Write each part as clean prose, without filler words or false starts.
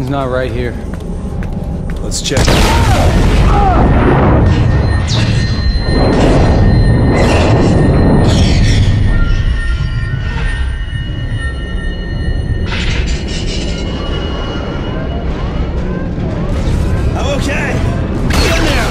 Something's not right here. Let's check. I'm okay. Get in there.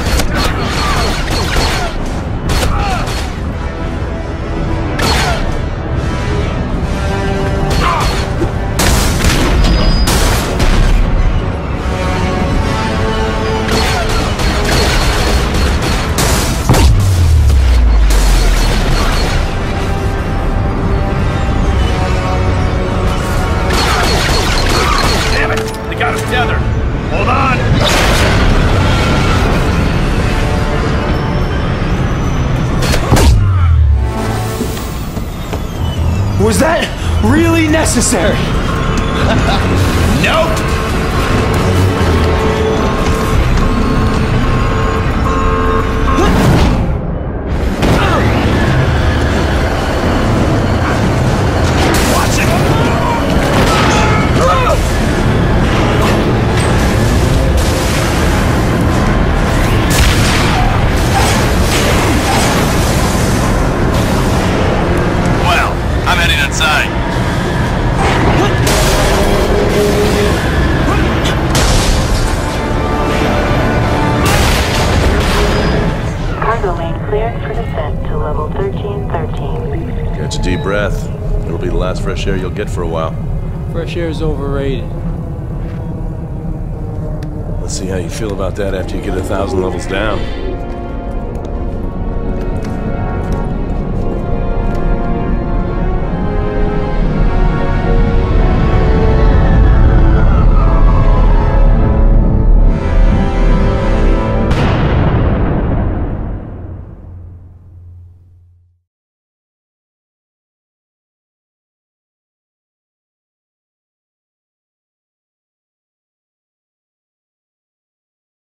Was that really necessary? Nope! Catch a deep breath. It'll be the last fresh air you'll get for a while. Fresh air is overrated. Let's see how you feel about that after you get 1,000 levels down.